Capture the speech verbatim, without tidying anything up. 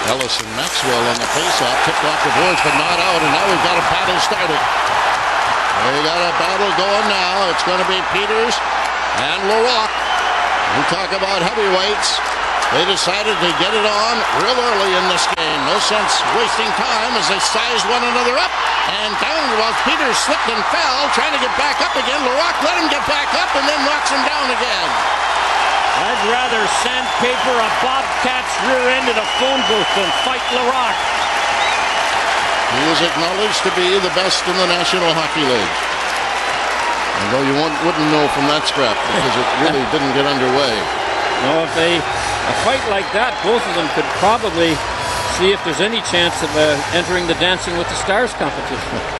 Ellis and Maxwell on the faceoff, tipped off the boards, but not out, and now we've got a battle started. We got a battle going now. It's going to be Peters and Larocque. We talk about heavyweights. They decided to get it on real early in this game. No sense wasting time as they sized one another up. And down while Peters slipped and fell, trying to get back up again. Larocque let him get back up and then knocks him down again. I'd rather sandpaper a Bobcat's rear end in a phone booth than fight Larocque. He was acknowledged to be the best in the National Hockey League. Although you wouldn't know from that scrap because it really didn't get underway. No, if they, a fight like that, both of them could probably see if there's any chance of uh, entering the Dancing with the Stars competition.